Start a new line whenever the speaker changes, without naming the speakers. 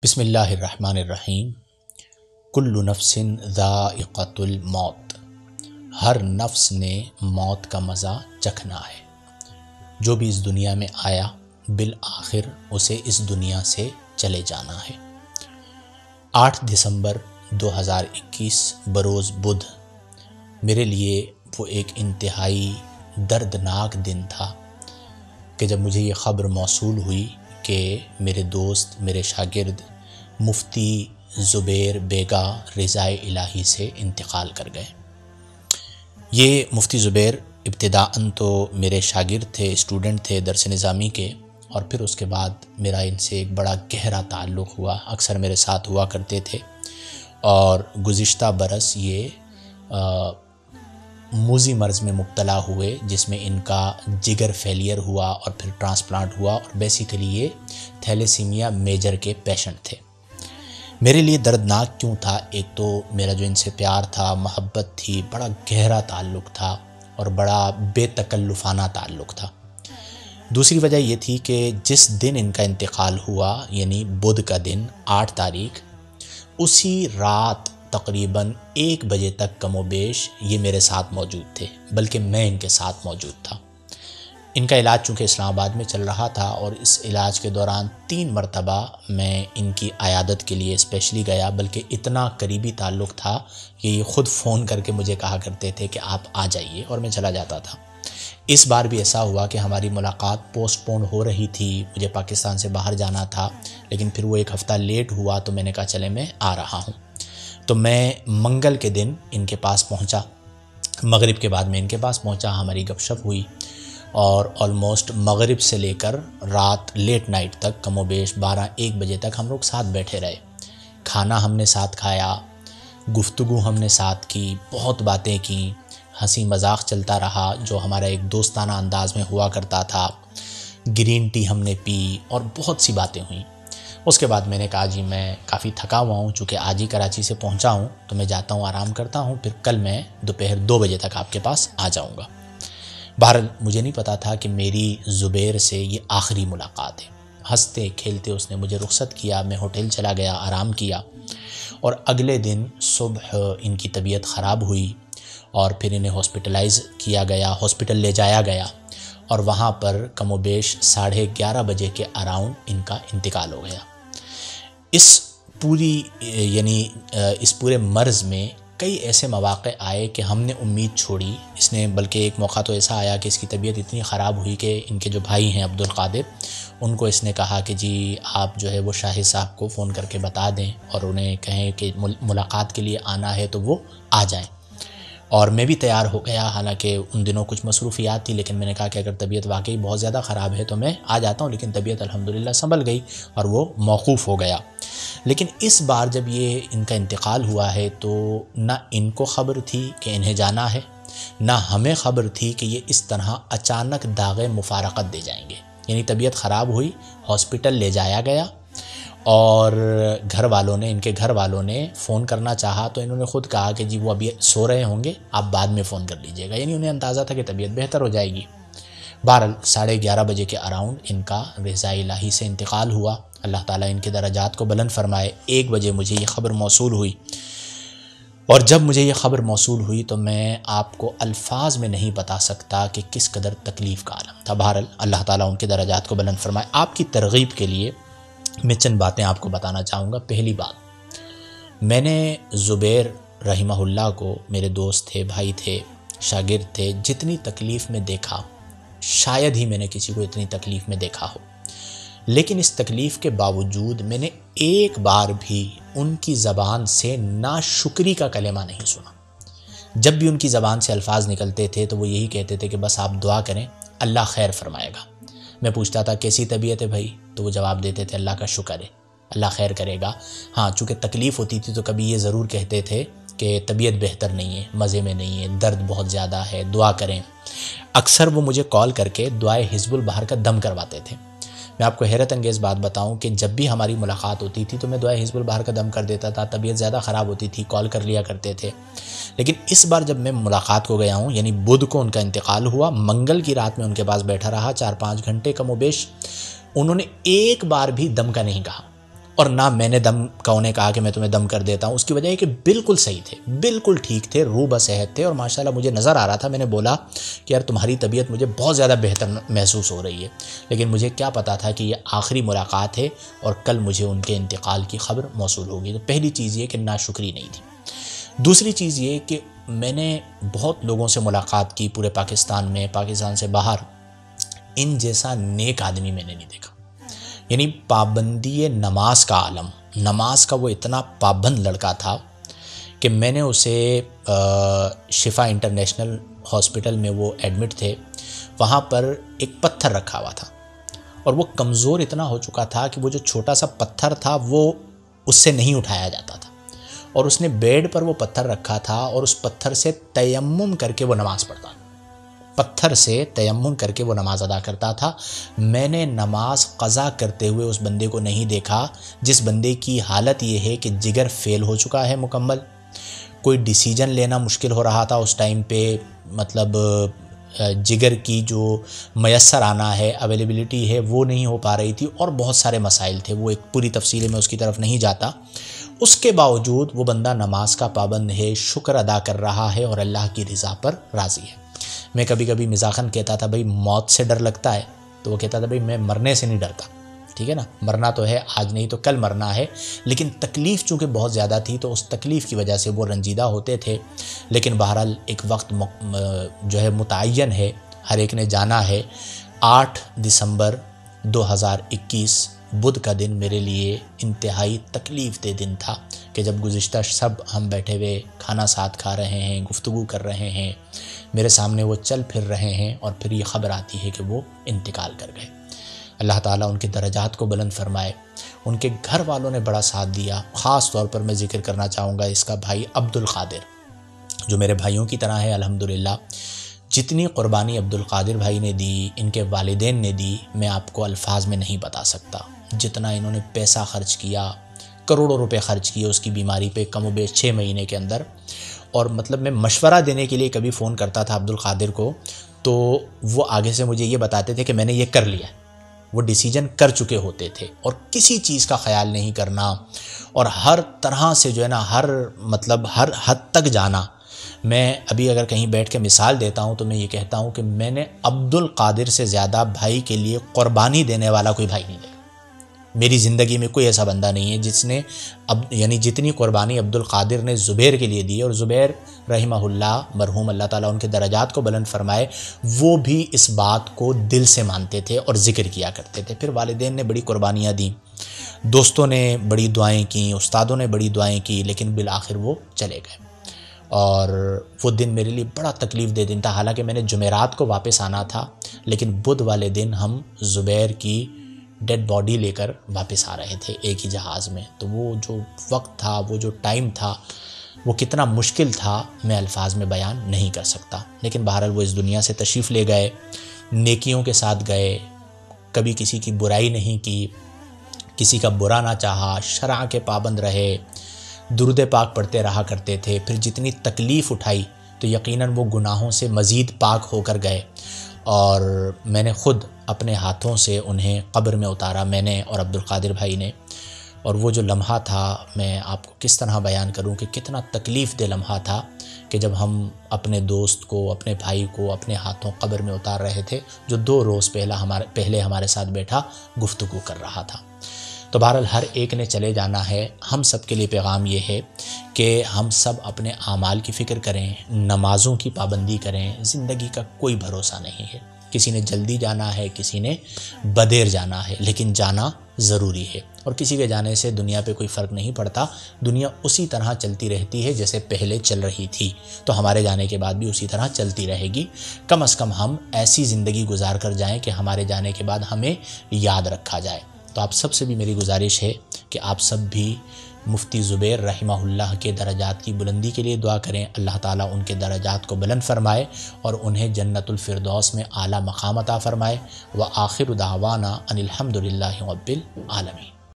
بسم اللہ الرحمن الرحیم۔ کل نفس ذائقۃ الموت، ہر نفس نے موت کا مزہ چکھنا ہے۔ جو بھی اس دنیا میں آیا بالآخر اسے اس دنیا سے چلے جانا ہے۔ 8 دسمبر 2021 بروز بدھ میرے لیے وہ ایک انتہائی دردناک دن تھا کہ جب مجھے یہ خبر موصول ہوئی کہ میرے دوست، میرے شاگرد مفتی زبیر بیگا رضائے الہی سے انتقال کر گئے۔ یہ مفتی زبیر ابتداءً تو میرے شاگرد تھے، اسٹوڈنٹ تھے درس نظامی کے، اور پھر اس کے بعد میرا ان سے ایک بڑا گہرا تعلق ہوا، اکثر میرے ساتھ ہوا کرتے تھے۔ اور گزشتہ برس یہ موذی مرض میں مبتلا ہوئے جس میں ان کا جگر فیلئر ہوا اور پھر ٹرانسپلانٹ ہوا، اور بیسیکلی یہ تھیلیسیمیا میجر کے پیشنٹ تھے۔ میرے لیے دردناک کیوں تھا؟ ایک تو میرا جو ان سے پیار تھا، محبت تھی، بڑا گہرا تعلق تھا اور بڑا بے تکلفانہ تعلق تھا۔ دوسری وجہ یہ تھی کہ جس دن ان کا انتقال ہوا یعنی بدھ کا دن 8 تاریخ، اسی رات تقریباً 1 بجے تک کم و بیش یہ میرے ساتھ موجود تھے، بلکہ میں ان کے ساتھ موجود تھا۔ ان کا علاج چونکہ اسلام آباد میں چل رہا تھا، اور اس علاج کے دوران 3 مرتبہ میں ان کی عیادت کے لیے اسپیشلی گیا، بلکہ اتنا قریبی تعلق تھا کہ یہ خود فون کر کے مجھے کہا کرتے تھے کہ آپ آ جائیے، اور میں چلا جاتا تھا۔ اس بار بھی ایسا ہوا کہ ہماری ملاقات پوسٹ پون ہو رہی تھی، مجھے پاکستان سے باہر جانا تھا، لیکن پھر وہ 1 ہفتہ لیٹ ہوا تو میں نے کہا چلے میں آ رہا ہوں۔ تو میں منگل کے دن ان کے پاس پہنچا، مغرب کے بعد میں ان کے پاس پہنچا، ہماری گپ شپ ہوئی، اور آلموسٹ مغرب سے لے کر رات لیٹ نائٹ تک کم و بیش 12-1 بجے تک ہم لوگ ساتھ بیٹھے رہے۔ کھانا ہم نے ساتھ کھایا، گفتگو ہم نے ساتھ کی، بہت باتیں کی، ہنسی مذاق چلتا رہا جو ہمارا ایک دوستانہ انداز میں ہوا کرتا تھا۔ گرین ٹی ہم نے پی اور بہت سی باتیں ہوئیں۔ اس کے بعد میں نے کہا جی میں کافی تھکا ہوا ہوں، چونکہ آج ہی کراچی سے پہنچا ہوں تو میں جاتا ہوں، آرام کرتا ہوں، پھر کل میں دوپہر 2 بجے تک آپ کے پاس آ جاؤں گا۔ بہرحال مجھے نہیں پتا تھا کہ میری زبیر سے یہ آخری ملاقات ہے۔ ہنستے کھیلتے اس نے مجھے رخصت کیا، میں ہوٹل چلا گیا، آرام کیا، اور اگلے دن صبح ان کی طبیعت خراب ہوئی اور پھر انہیں ہاسپٹلائز کیا گیا، ہاسپٹل لے جایا گیا، اور وہاں پر کم و بیش 11:30 بجے کے اراؤنڈ ان کا انتقال ہو گیا۔ اس پورے مرض میں کئی ایسے مواقع آئے کہ ہم نے امید چھوڑی، اس نے بلکہ ایک موقع تو ایسا آیا کہ اس کی طبیعت اتنی خراب ہوئی کہ ان کے جو بھائی ہیں عبدالقادر، ان کو اس نے کہا کہ جی آپ جو ہے وہ شاہد صاحب کو فون کر کے بتا دیں اور انہیں کہیں کہ ملاقات کے لیے آنا ہے تو وہ آ جائیں۔ اور میں بھی تیار ہو گیا، حالانکہ ان دنوں کچھ مصروفیات تھی، لیکن میں نے کہا کہ اگر طبیعت واقعی بہت زیادہ خراب ہے تو میں آ جاتا ہوں، لیکن طبیعت الحمدللہ سنبھل گئی اور وہ موقوف ہو گیا۔ لیکن اس بار جب یہ ان کا انتقال ہوا ہے تو نہ ان کو خبر تھی کہ انہیں جانا ہے، نہ ہمیں خبر تھی کہ یہ اس طرح اچانک داغ مفارقت دے جائیں گے۔ یعنی طبیعت خراب ہوئی، ہاسپٹل لے جایا گیا، اور ان کے گھر والوں نے فون کرنا چاہا تو انہوں نے خود کہا کہ جی وہ ابھی سو رہے ہوں گے، آپ بعد میں فون کر لیجئے گا، یعنی انہیں اندازہ تھا کہ طبیعت بہتر ہو جائے گی۔ بہرحال 11:30 بجے کے اراؤنڈ ان کا رضائے الہی سے انتقال ہوا۔ اللہ تعالیٰ ان کے درجات کو بلند فرمائے۔ 1 بجے مجھے یہ خبر موصول ہوئی، اور جب مجھے یہ خبر موصول ہوئی تو میں آپ کو الفاظ میں نہیں بتا سکتا کہ کس قدر تکلیف کا عالم تھا۔ بہرحال اللہ تعالیٰ ان کے درجات کو بلند فرمائے۔ آپ کی ترغیب کے لیے میں چند باتیں آپ کو بتانا چاہوں گا۔ پہلی بات، میں نے زبیر رحمہ اللہ کو، میرے دوست تھے، بھائی تھے، شاگرد تھے، جتنی تکلیف میں دیکھا شاید ہی میں نے کسی کو اتنی تکلیف میں دیکھا ہو، لیکن اس تکلیف کے باوجود میں نے ایک بار بھی ان کی زبان سے ناشکری کا کلمہ نہیں سنا۔ جب بھی ان کی زبان سے الفاظ نکلتے تھے تو وہ یہی کہتے تھے کہ بس آپ دعا کریں، اللہ خیر فرمائے گا۔ میں پوچھتا تھا کیسی طبیعت ہے بھائی، تو وہ جواب دیتے تھے اللہ کا شکر ہے، اللہ خیر کرے گا۔ ہاں چونکہ تکلیف ہوتی تھی تو کبھی یہ ضرور کہتے تھے کہ طبیعت بہتر نہیں ہے، مزے میں نہیں ہے، درد بہت زیادہ ہے، دعا کریں۔ اکثر وہ مجھے کال کر کے دعائے حزب البحر کا دم کرواتے تھے۔ میں آپ کو حیرت انگیز بات بتاؤں کہ جب بھی ہماری ملاقات ہوتی تھی تو میں دعائے حزب البحر کا دم کر دیتا تھا، طبیعت زیادہ خراب ہوتی تھی کال کر لیا کرتے تھے۔ لیکن اس بار جب میں ملاقات کو گیا ہوں، یعنی بدھ کو ان کا انتقال ہوا، منگل کی رات میں ان کے پاس بیٹھا رہا 4-5 گھنٹے کم و بیش، انہوں نے ایک بار بھی دم کا نہیں کہا۔ اور نہ میں نے دم کا انہیں کہا کہ میں تمہیں دم کر دیتا ہوں. اس کی وجہ ہے کہ بالکل صحیح تھے, بالکل ٹھیک تھے, روح بصحت تھے, اور ماشاءاللہ مجھے نظر آ رہا تھا. میں نے بولا کہ یار تمہاری طبیعت مجھے بہت زیادہ بہتر محسوس ہو رہی ہے, لیکن مجھے کیا پتا تھا کہ یہ آخری ملاقات ہے اور کل مجھے ان کے انتقال کی خبر موصول ہوگی. تو پہلی چیز یہ کہ ناشکری نہیں تھی. دوسری چیز یہ کہ میں نے بہت لوگوں سے ملاقات کی پورے پاکستان میں, پاکستان سے باہر. ان جیسا نیک آدمی میں نے نہیں دیکھا. یعنی پابندی نماز کا عالم, نماز کا وہ اتنا پابند لڑکا تھا کہ میں نے اسے شفا انٹرنیشنل ہاسپٹل میں وہ ایڈمٹ تھے, وہاں پر ایک پتھر رکھا ہوا تھا اور وہ کمزور اتنا ہو چکا تھا کہ وہ جو چھوٹا سا پتھر تھا وہ اس سے نہیں اٹھایا جاتا تھا, اور اس نے بیڈ پر وہ پتھر رکھا تھا اور اس پتھر سے تیمم کر کے وہ نماز پڑھتا تھا. پتھر سے تیمم کر کے وہ نماز ادا کرتا تھا. میں نے نماز قضا کرتے ہوئے اس بندے کو نہیں دیکھا جس بندے کی حالت یہ ہے کہ جگر فیل ہو چکا ہے مکمل, کوئی ڈیسیجن لینا مشکل ہو رہا تھا اس ٹائم پہ, مطلب جگر کی جو میسر آنا ہے, اویلیبلٹی ہے, وہ نہیں ہو پا رہی تھی, اور بہت سارے مسائل تھے. وہ ایک پوری تفصیل میں اس کی طرف نہیں جاتا. اس کے باوجود وہ بندہ نماز کا پابند ہے, شکر ادا کر رہا ہے اور اللہ کی رضا پر راضی ہے. میں کبھی کبھی مزاحاً کہتا تھا بھائی موت سے ڈر لگتا ہے, تو وہ کہتا تھا بھائی میں مرنے سے نہیں ڈرتا. ٹھیک ہے نا, مرنا تو ہے, آج نہیں تو کل مرنا ہے, لیکن تکلیف چونکہ بہت زیادہ تھی تو اس تکلیف کی وجہ سے وہ رنجیدہ ہوتے تھے. لیکن بہرحال ایک وقت جو ہے متعین ہے, ہر ایک نے جانا ہے. 8 دسمبر 2021 بدھ کا دن میرے لیے انتہائی تکلیف دہ دن تھا کہ جب گزشتہ سب ہم بیٹھے ہوئے کھانا ساتھ کھا رہے ہیں, گفتگو کر رہے ہیں, میرے سامنے وہ چل پھر رہے ہیں, اور پھر یہ خبر آتی ہے کہ وہ انتقال کر گئے. اللہ تعالیٰ ان کے درجات کو بلند فرمائے. ان کے گھر والوں نے بڑا ساتھ دیا. خاص طور پر میں ذکر کرنا چاہوں گا اس کا بھائی عبد القادر, جو میرے بھائیوں کی طرح ہے الحمدللہ. جتنی قربانی عبد القادر بھائی نے دی, ان کے والدین نے دی, میں آپ کو الفاظ میں نہیں بتا سکتا. جتنا انہوں نے پیسہ خرچ کیا, کروڑوں روپے خرچ کیے اس کی بیماری پہ کم و بیش 6 مہینے کے اندر. اور مطلب میں مشورہ دینے کے لیے کبھی فون کرتا تھا عبد القادر کو, تو وہ آگے سے مجھے یہ بتاتے تھے کہ میں نے یہ کر لیا. وہ ڈیسیجن کر چکے ہوتے تھے, اور کسی چیز کا خیال نہیں کرنا, اور ہر طرح سے جو ہے نا ہر حد تک جانا. میں ابھی اگر کہیں بیٹھ کے مثال دیتا ہوں تو میں یہ کہتا ہوں کہ میں نے عبد القادر سے زیادہ بھائی کے لیے قربانی دینے والا کوئی بھائی نہیں دیکھا. میری زندگی میں کوئی ایسا بندہ نہیں ہے جس نے یعنی جتنی قربانی عبد القادر نے زبیر کے لیے دی. اور زبیر رحمہ اللہ مرحوم, اللہ تعالیٰ ان کے درجات کو بلند فرمائے, وہ بھی اس بات کو دل سے مانتے تھے اور ذکر کیا کرتے تھے. پھر والدین نے بڑی قربانیاں دیں, دوستوں نے بڑی دعائیں کیں, استادوں نے بڑی دعائیں کی, لیکن بالآخر وہ چلے گئے. اور وہ دن میرے لیے بڑا تکلیف دہ دن تھا. حالانکہ میں نے جمعرات کو واپس آنا تھا, لیکن بدھ والے دن ہم زبیر کی ڈیڈ باڈی لے کر واپس آ رہے تھے ایک ہی جہاز میں. تو وہ جو وقت تھا, وہ جو ٹائم تھا, وہ کتنا مشکل تھا میں الفاظ میں بیان نہیں کر سکتا. لیکن بہرحال وہ اس دنیا سے تشریف لے گئے, نیکیوں کے ساتھ گئے, کبھی کسی کی برائی نہیں کی, کسی کا برا نہ چاہا, شرع کے پابند رہے, درود پاک پڑھتے رہا کرتے تھے. پھر جتنی تکلیف اٹھائی تو یقیناً وہ گناہوں سے مزید پاک ہو کر گئے. اور میں نے خود اپنے ہاتھوں سے انہیں قبر میں اتارا, میں نے اور عبد القادر بھائی نے. اور وہ جو لمحہ تھا, میں آپ کو کس طرح بیان کروں کہ کتنا تکلیف دہ لمحہ تھا کہ جب ہم اپنے دوست کو, اپنے بھائی کو اپنے ہاتھوں قبر میں اتار رہے تھے, جو 2 روز پہلے ہمارے ساتھ بیٹھا گفتگو کر رہا تھا. تو بہرحال ہر ایک نے چلے جانا ہے. ہم سب کے لیے پیغام یہ ہے کہ ہم سب اپنے اعمال کی فکر کریں, نمازوں کی پابندی کریں. زندگی کا کوئی بھروسہ نہیں ہے. کسی نے جلدی جانا ہے, کسی نے بدیر جانا ہے, لیکن جانا ضروری ہے. اور کسی کے جانے سے دنیا پہ کوئی فرق نہیں پڑتا. دنیا اسی طرح چلتی رہتی ہے جیسے پہلے چل رہی تھی, تو ہمارے جانے کے بعد بھی اسی طرح چلتی رہے گی. کم از کم ہم ایسی زندگی گزار کر جائیں کہ ہمارے جانے کے بعد ہمیں یاد رکھا جائے. تو آپ سب سے بھی میری گزارش ہے کہ آپ سب بھی مفتی زبیر رحمہ اللہ کے درجات کی بلندی کے لیے دعا کریں. اللہ تعالیٰ ان کے درجات کو بلند فرمائے اور انہیں جنت الفردوس میں اعلیٰ مقام عطا فرمائے. وآخر دعوانا ان الحمد للہ رب العالمین.